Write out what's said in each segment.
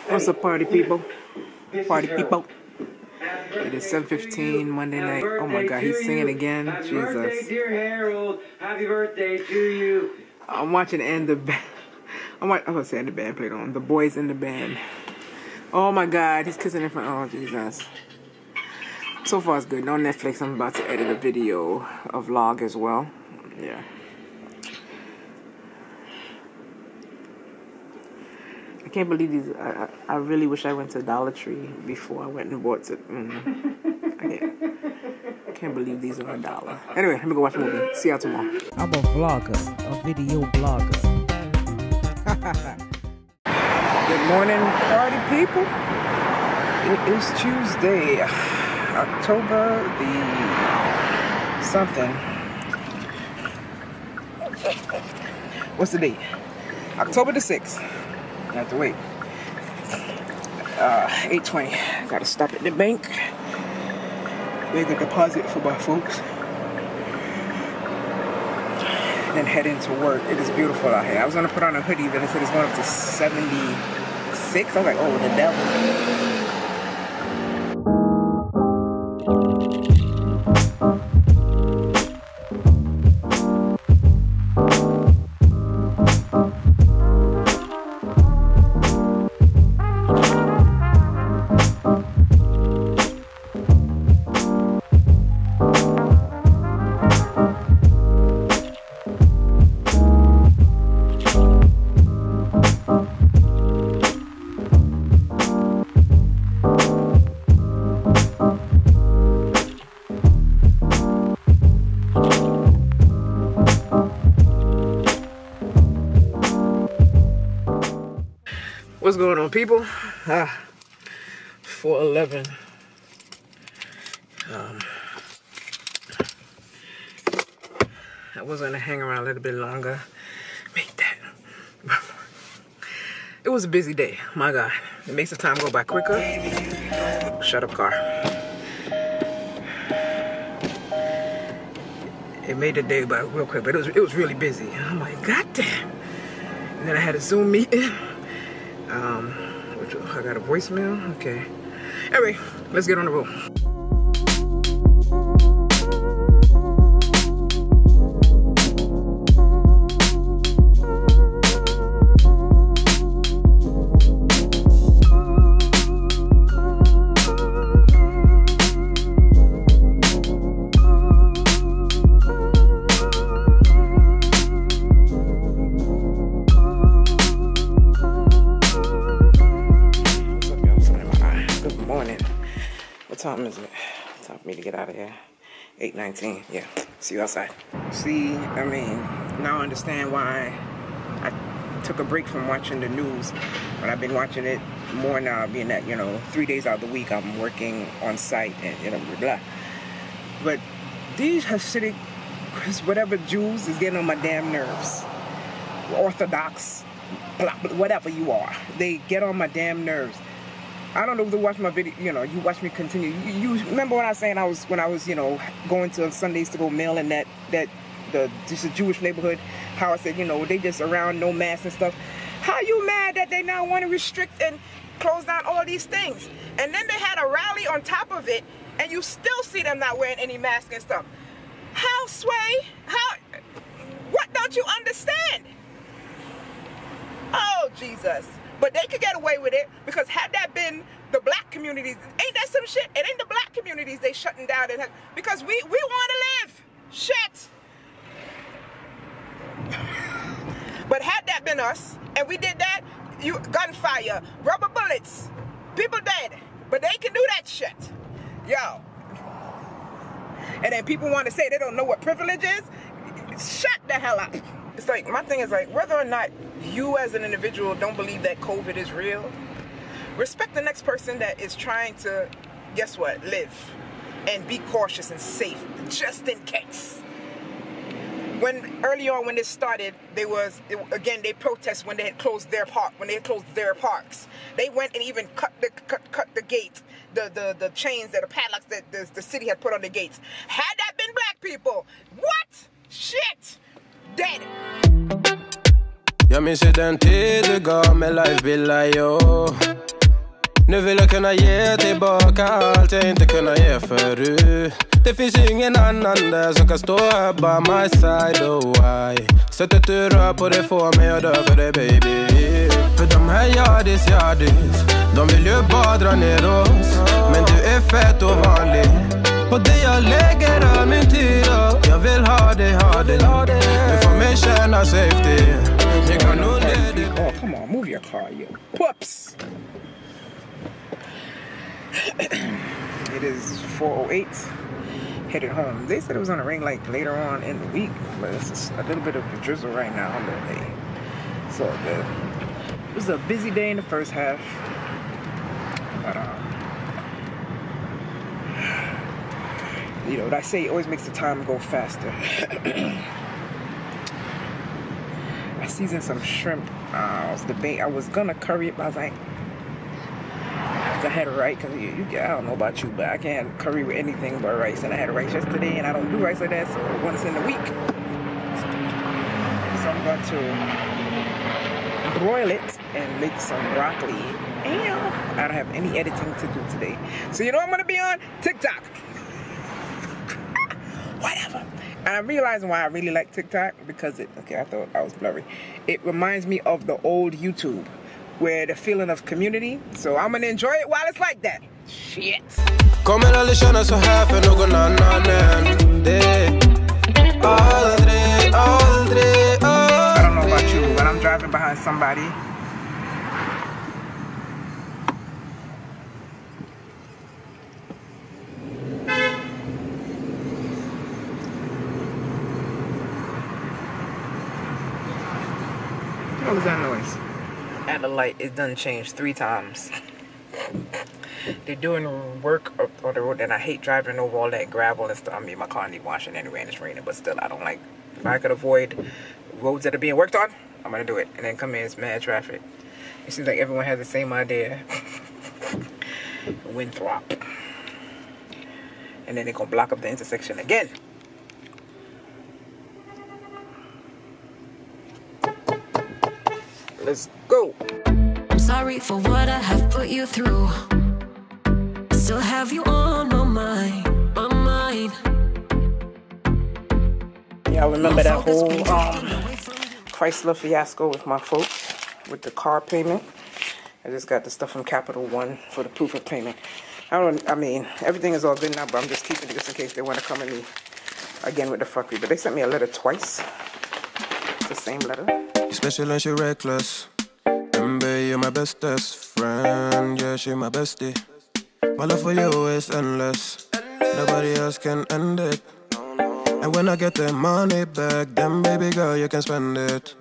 What's up, party people? Party people. It is 7:15 Monday night. Oh my God, he's singing again. Jesus. Dear Harold, happy birthday to you. I'm watching and the band. I was gonna say the band played on. The boys in the band. Oh my God, he's kissing in front. Oh Jesus. So far it's good. On Netflix, I'm about to edit a video, a vlog as well. Yeah. I can't believe these. I really wish I went to Dollar Tree before I went and bought it. I can't believe these are $1. Anyway, let me go watch the movie. See y'all tomorrow. I'm a vlogger, a video blogger. Good morning, party people. It is Tuesday, October the something. What's the date? October the 6th. I have to wait. 8:20. Gotta stop at the bank. Make a deposit for my folks. Then head into work. It is beautiful out here. I was gonna put on a hoodie, then it said it's going up to 76. I was like, oh, the devil. What's going on, people? 4:11. I was gonna hang around a little bit longer. Make that. It was a busy day. My God, it makes the time go by quicker. Shut up, car. It made the day by real quick, but it was really busy. I'm like, God damn. And then I had a Zoom meeting. I got a voicemail. Okay. Anyway, let's get on the road. What time is it? Time for me to get out of here. 8:19. Yeah. See you outside. See, I mean, now I understand why I took a break from watching the news. But I've been watching it more now, being that, 3 days out of the week I'm working on site and, blah, blah. But these Hasidic, whatever Jews is getting on my damn nerves. Orthodox, blah, blah, whatever you are. They get on my damn nerves. I don't know if you watch my video, you watch me continue. You remember when I was saying when I was, going to Sundays to go mail in just a Jewish neighborhood, how I said, they just around no mask and stuff. How you mad that they now want to restrict and close down all these things? And then they had a rally on top of it, and you still see them not wearing any mask and stuff. How, Sway? What don't you understand? Oh, Jesus. But they could get away with it because had that been the black communities, ain't that some shit? It ain't the black communities they shutting down because we want to live. Shit. But had that been us and we did that, gunfire, rubber bullets, people dead. But they can do that shit. Yo. And then people want to say they don't know what privilege is. Shut the hell up. It's like, my thing is like, whether or not you as an individual don't believe that COVID is real, respect the next person that is trying to, guess what, live and be cautious and safe, just in case. Early on when this started, they protest when they had closed their parks. They went and even cut the gate, the chains, the padlocks that the city had put on the gates. Had that been black people, what? Shit! Dead. Ja, me say den tider ga, me life be like yo. Nu vill jag kunna ge tillbaka allt jag inte kunna ge förut. Det finns ingen annan där som kan stå här by my side, oh why. Sättet du rör på det får mig att dö för dig baby. För de här yardis, de vill ju bara dra ner oss. Men du är fett och vanlig. På det jag lägger all min tid upp. Jag vill ha det. Du får mig känna safety. You got no lady. Oh, come on, move your car, you pups. It is 4:08. Headed home. They said it was gonna rain like later on in the week, but it's just a little bit of a drizzle right now. But hey, it's all good. It was a busy day in the first half, but you know what I say, it always makes the time go faster. I seasoned some shrimp. I was gonna curry it, but I was like, I had rice, because I don't know about you, but I can't curry with anything but rice. And I had rice yesterday, and I don't do rice like that, so once in a week. So I'm going to broil it and make some broccoli. And I don't have any editing to do today. So you know I'm going to be on TikTok. Whatever. And I'm realizing why I really like TikTok, because I thought I was blurry. It reminds me of the old YouTube, where the feeling of community. So I'm gonna enjoy it while it's like that. Shit. Kommer aldrig känna så här för någon annan än dig. Aldrig. I don't know about you, but I'm driving behind somebody. What was that noise? At the light, it done changed 3 times. They're doing work on the road, and I hate driving over all that gravel and stuff. I mean, my car need washing anyway, and it's raining, but still, I don't like. If I could avoid roads that are being worked on, I'm gonna do it. And then come in, it's mad traffic. It seems like everyone has the same idea. Winthrop. And then they're gonna block up the intersection again. Let's go. I'm sorry for what I have put you through. I still have you on my mind. Y'all remember that whole Chrysler fiasco with my folks with the car payment? I just got the stuff from Capital One for the proof of payment. I mean, everything is all good now, but I'm just keeping it just in case they want to come at me again with the fuckery. But they sent me a letter twice. It's the same letter. You're special and she reckless. Baby, you're my bestest friend. Yeah, she my bestie. My love for you is endless. Nobody else can end it. And when I get the money back, then baby girl, you can spend it.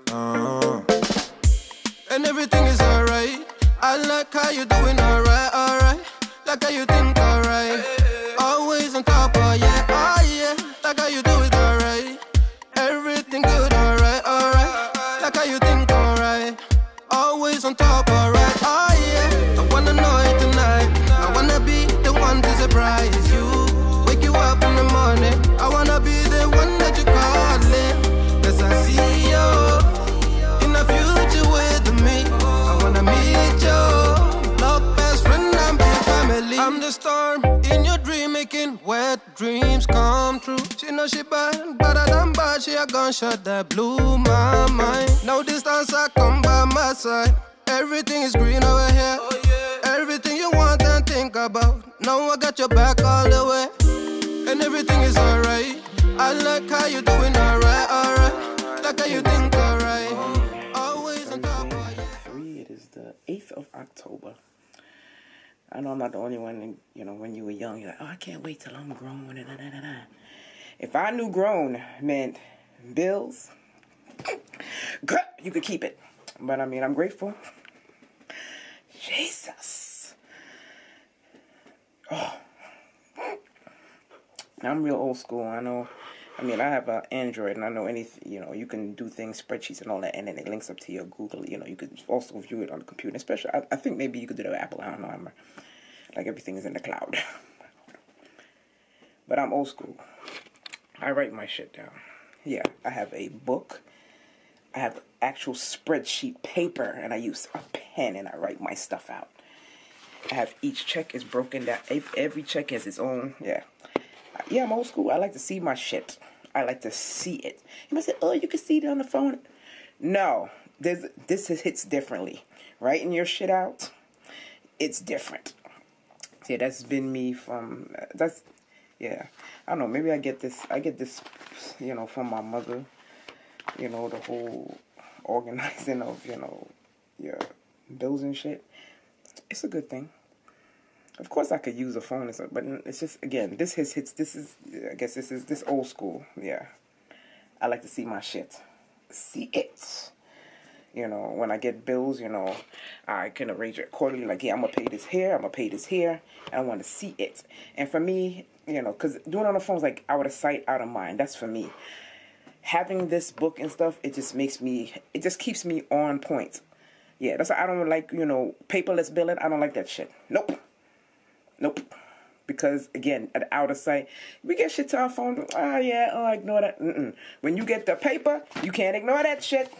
And everything is alright. I like how you doing alright. Like how you think alright. Always on top, oh yeah. Like how you do it alright. Everything good, alright. Like how you think alright. Always on top, alright, oh yeah. I wanna know it tonight. I wanna be the one to surprise you. Wake you up in the morning. I wanna be the one that you calling. Cause I see you in the future with me. I wanna meet you. Love best friend and be family. I'm the storm in your dream, making wet dreams come true. She know she bad, better than bad. She a gunshot that blew my mind. No distance, I come by my side. Everything is green over here. Oh, yeah. Everything you want and think about. Now I got your back all the way. And everything is alright. I like how you doing alright. Like how you think alright. Always on top of you. It is the 8th of October. I know I'm not the only one, you know, when you were young, you're like, oh, I can't wait till I'm grown. If I knew grown meant bills, you could keep it. But I mean, I'm grateful. Jesus. Oh. I'm real old school. I know. I mean, I have an Android, and I know anything. You know, you can do things, spreadsheets, and all that, and then it links up to your Google. You know, you could also view it on the computer. Especially, I think maybe you could do it with Apple. I don't know. Like everything is in the cloud. But I'm old school. I write my shit down. Yeah, I have a book. I have actual spreadsheet paper, and I use a pen, and I write my stuff out. I have each check is broken down. Every check has its own. Yeah. Yeah, I'm old school. I like to see my shit. I like to see it. You might say, oh, you can see it on the phone. No, this hits differently. Writing your shit out, it's different. Yeah, that's been me from, yeah. I don't know, maybe I get this, you know, from my mother. You know, the whole organizing of, you know, your bills and shit. It's a good thing. Of course, I could use a phone and stuff, but it's just, again, this is this old school. Yeah, I like to see my shit, see it. You know, when I get bills, you know, I can arrange it accordingly. Like, yeah, I'm gonna pay this here, I'm gonna pay this here, and I want to see it. And for me, you know, because doing it on the phone is like out of sight, out of mind. That's for me. Having this book and stuff, it just keeps me on point. Yeah, that's why I don't like, you know, paperless billing. I don't like that shit. Nope. Because, again, out of sight, we get shit to our phone. Oh, yeah, oh, ignore that. When you get the paper, you can't ignore that shit.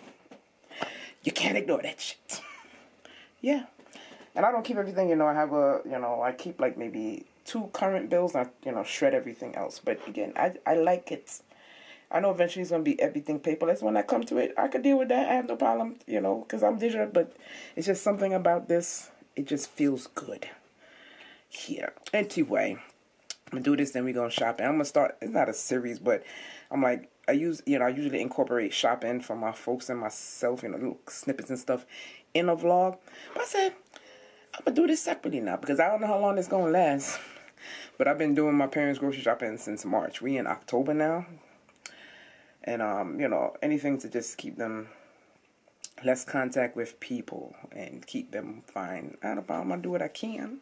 You can't ignore that shit. Yeah. And I don't keep everything, you know, I keep like maybe 2 current bills. I, you know, shred everything else. But, again, I like it. I know eventually it's going to be everything paperless. When I come to it, I could deal with that. I have no problem, you know, because I'm digital. But it's just something about this. It just feels good. Here. Anyway, I'm going to do this, then we're going to shop. And I'm going to start, it's not a series, but I'm like, I usually incorporate shopping for my folks and myself, you know, little snippets and stuff in a vlog. But I said, I'm going to do this separately now because I don't know how long it's going to last. But I've been doing my parents' grocery shopping since March. We in October now. And, you know, anything to just keep them less contact with people and keep them fine. I'm going to do what I can.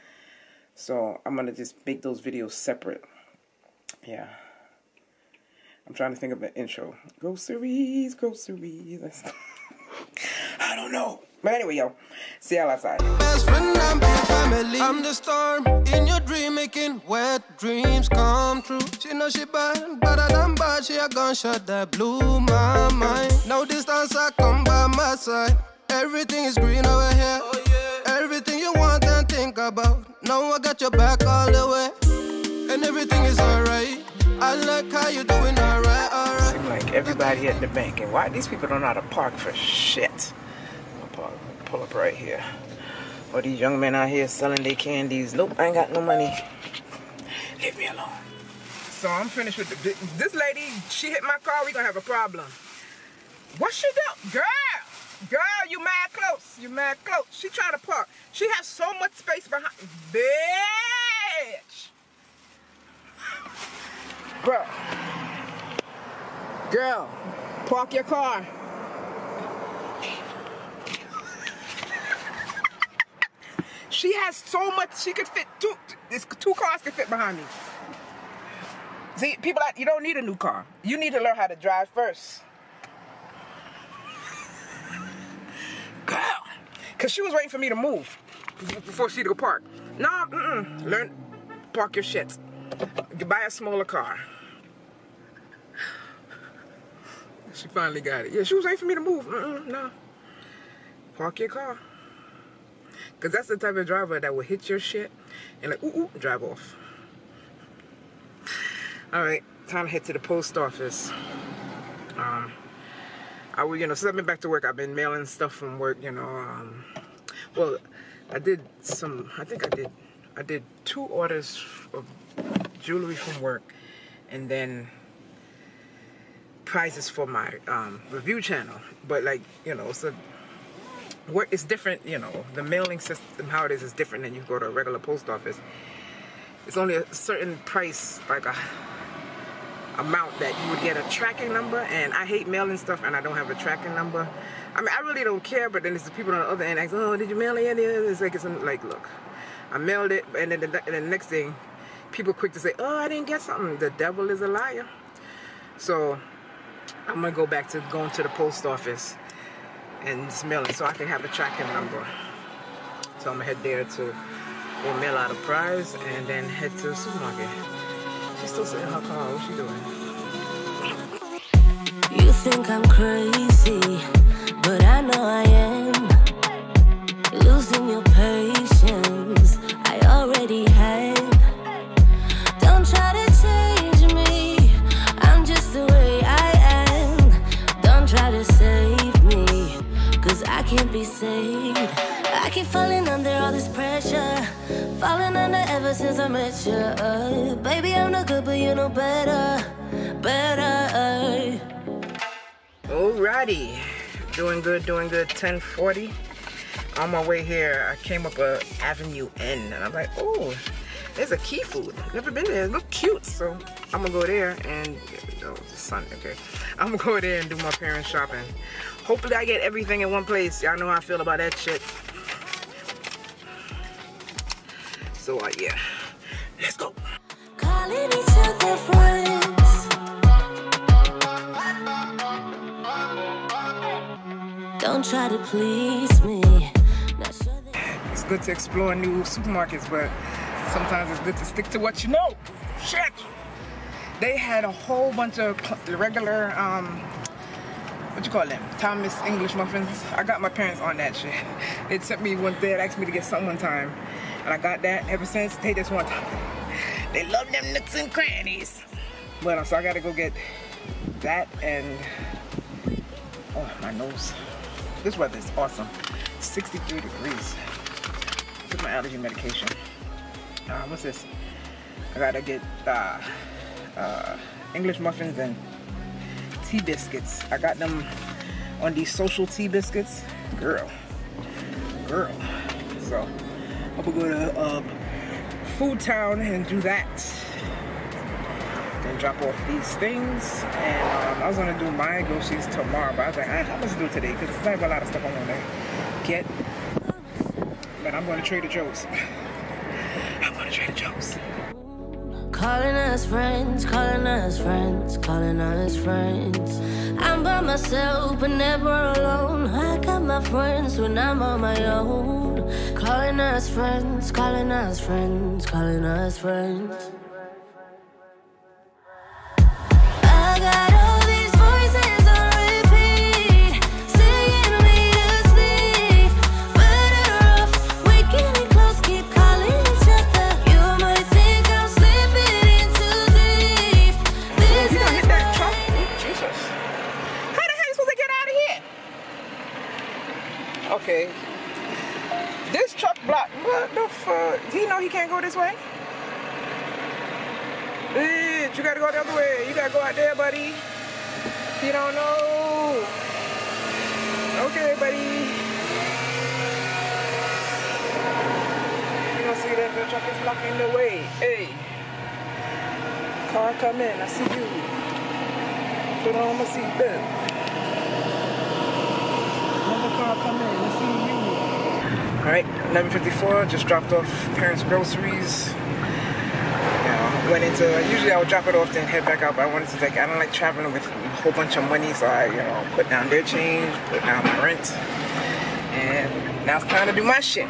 So, I'm going to just make those videos separate. Yeah. I'm trying to think of an intro. Groceries. I don't know. But anyway, yo. See y'all outside. Best friend and family. I'm the storm in your dream, making wet dreams come true. She know she bad, better than bad. She a gunshot that blew my mind. No distance, I come by my side. Everything is green over here. Oh, yeah. Everything you want and think about. Now I got your back all the way. And everything is alright. I like how you doing alright. Seems like everybody at the bank. And why these people don't know how to park for shit. I'll pull up right here. Or these young men out here selling their candies. Nope, I ain't got no money. Leave me alone. So I'm finished with this lady. She hit my car. We gonna have a problem. What she do? Girl, you mad close. You mad close. She trying to park. She has so much space behind. Bitch. Girl, park your car. She has so much. She could fit 2 cars could fit behind me. See, people, you don't need a new car. You need to learn how to drive first. Girl, because she was waiting for me to move before she go park. No, learn, park your shit. Buy a smaller car. She finally got it. Yeah, she was waiting for me to move. No. Park your car. Because that's the type of driver that will hit your shit and like, ooh, drive off. Alright, time to head to the post office. I will, since I've been back to work, I've been mailing stuff from work, well, I did 2 orders of jewelry from work, and then prizes for my review channel. But it's different, the mailing system, how it is different than you go to a regular post office. It's only a certain price, like a amount that you would get a tracking number, and I hate mailing stuff and I don't have a tracking number. I mean, I really don't care, but then there's the people on the other end asking, oh, did you mail it? It's like, look, I mailed it, and then the next thing, people quick to say, oh, I didn't get something. The devil is a liar. So I'm gonna go back to going to the post office and just mail it so I can have a tracking number. So I'm gonna head there to go mail out a prize and then head to the supermarket. She's still sitting in her car. What's she doing? You think I'm crazy, but I know I am. Losing your patience. keep falling under all this pressure. Falling under ever since I met you. Baby, I'm no good, but you know better. Better. Alrighty. Doing good, 10:40. On my way here, I came up Avenue N, and I'm like, oh, there's a Key Food. Never been there. It look cute, so I'm gonna go there and it's Sunday, okay. I'm gonna go there and do my parents' shopping. Hopefully, I get everything in one place. Y'all know how I feel about that shit. So yeah, let's go. Calling each other friends. Don't try to please me. It's good to explore new supermarkets, but sometimes it's good to stick to what you know. Shit. They had a whole bunch of regular, what you call them? Thomas English muffins. I got my parents on that shit. They sent me one there, asked me to get something one time, and I got that ever since. They just want. They love them nooks and crannies. But so I gotta go get that and oh my nose. This weather is awesome. 63 degrees. Took my allergy medication. What's this? I gotta get English muffins and tea biscuits. I got them on these social tea biscuits. Girl. So I'm gonna go to Food Town and do that. Then drop off these things. And I was gonna do my groceries tomorrow, but I was like, I'm gonna do it today because there's not a lot of stuff I want to get. But I'm going to Trader Joe's. I'm going to Trader Joe's. Calling us friends, calling us friends, calling us friends. I'm by myself but never alone. I got my friends when I'm on my own. Calling us friends, calling us friends, calling us friends. I got all these voices on repeat, singing me to sleep. Better off waking it close, keep calling each other. You might think I'm slipping in too deep. This You gonna is hit that truck? Jesus. How the hell are you supposed to get out of here? Okay. This truck blocked. What the fuck? Do you know he can't go this way? Bitch, you gotta go the other way. You gotta go out there, buddy. You don't know. Okay, buddy. You don't see that the truck is blocking the way. Hey. Car come in. I see you. Put on my seatbelt. Another car come in. I see you. Alright, 11:54. Just dropped off parents' groceries. Went into, usually I would drop it off and head back out, but I wanted to take, I don't like traveling with a whole bunch of money, so I, put down their change, put down my rent, and now it's time to do my shit.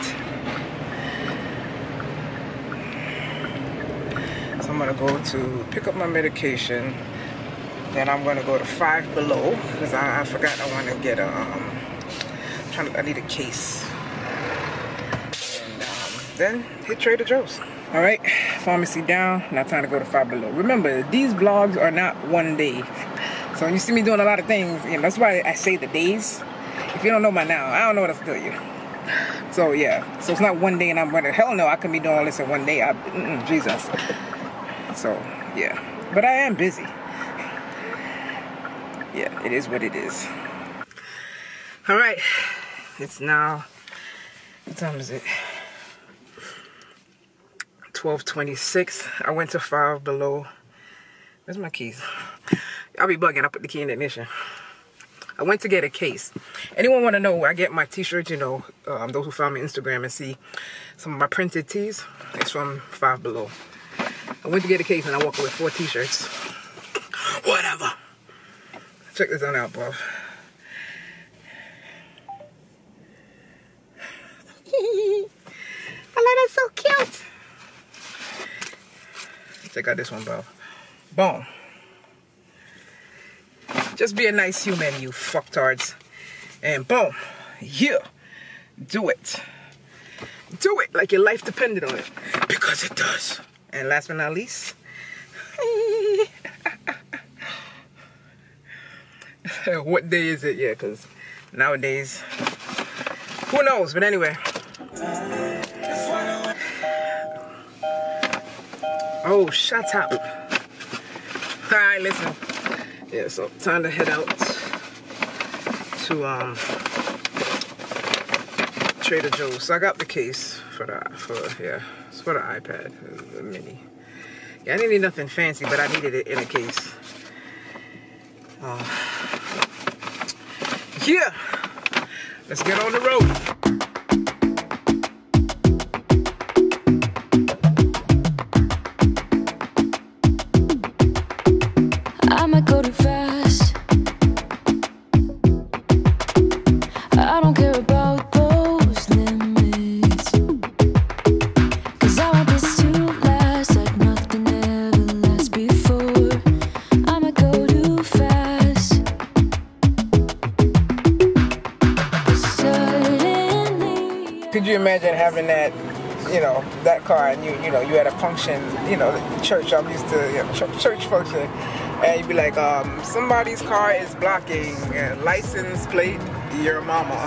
So I'm gonna go to pick up my medication, then I'm gonna go to Five Below, because I forgot I want to get I need a case, and then hit Trader Joe's. All right, pharmacy down. Now time to go to Five Below. Remember, these vlogs are not one day. So when you see me doing a lot of things, that's why I say the days. If you don't know by now, I don't know what else to tell you. So yeah, so it's not one day and I'm gonna, hell no, I can be doing all this in one day. Jesus. So yeah, but I am busy. Yeah, it is what it is. All right, it's now, what time is it? 12:26. I went to Five Below. Where's my keys? I'll be bugging. I put the key in the ignition. I went to get a case. Anyone want to know where I get my t-shirts? Those who follow me on Instagram and see some of my printed tees. It's from Five Below. I went to get a case and I walked away with 4 t-shirts. Whatever. Check this one out, bro. I like that, so cute. Check out this one, bro. Boom. Just be a nice human, you fucktards. And boom. Yeah. Do it. Do it like your life depended on it. Because it does. And last but not least. What day is it? Yeah, because nowadays, who knows? But anyway, Oh, shut up. Alright, listen. Yeah, so time to head out to Trader Joe's. So I got the case for the iPad, the mini. Yeah, I didn't need nothing fancy, but I needed it in a case. Yeah, let's get on the road. I might go too fast. I don't care about those limits. 'Cause I want this to last like nothing ever lasts before. I might go too fast. Suddenly, Could you imagine having that, you know, that car, and you know, you had a function, you know, church. I'm used to, you know, church function, and you'd be like, somebody's car is blocking, license plate, your mama.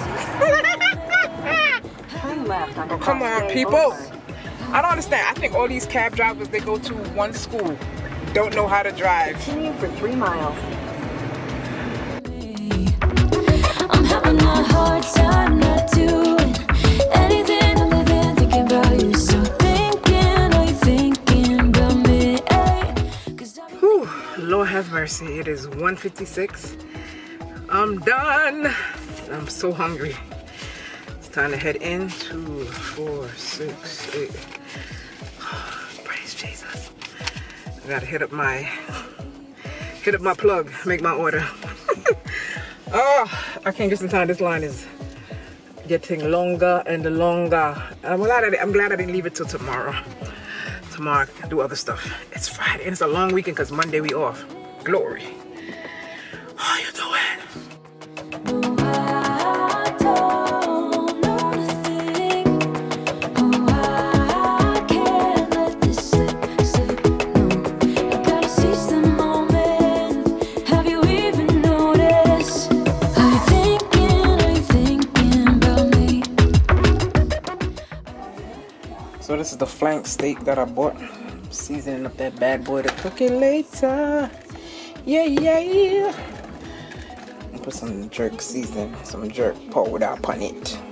Turn left on Oh, come on, people. I don't understand. I think all these cab drivers, they go to one school, don't know how to drive. Continue for 3 miles. I'm having a hard time not doing anything other than thinking about you. So are you thinking about me? 'Cause Whew, Lord have mercy. It is 1:56. I'm done. I'm so hungry. It's time to head in. 2, 4, 6, 8. Praise Jesus. I gotta hit up my plug, make my order. Oh, I can't get some time. This line is getting longer and longer. I'm glad I didn't leave it till tomorrow. Tomorrow I can do other stuff. It's Friday and it's a long weekend because Monday we off. Glory. How you doing? I don't know nothing. Oh, I can't let this slip. No, I gotta seize the moment. Have you even noticed? Are you thinking about me? So this is the flank steak that I bought. Seasoning up that bad boy to cook it later. Yeah. Put some jerk season, some jerk powder upon it.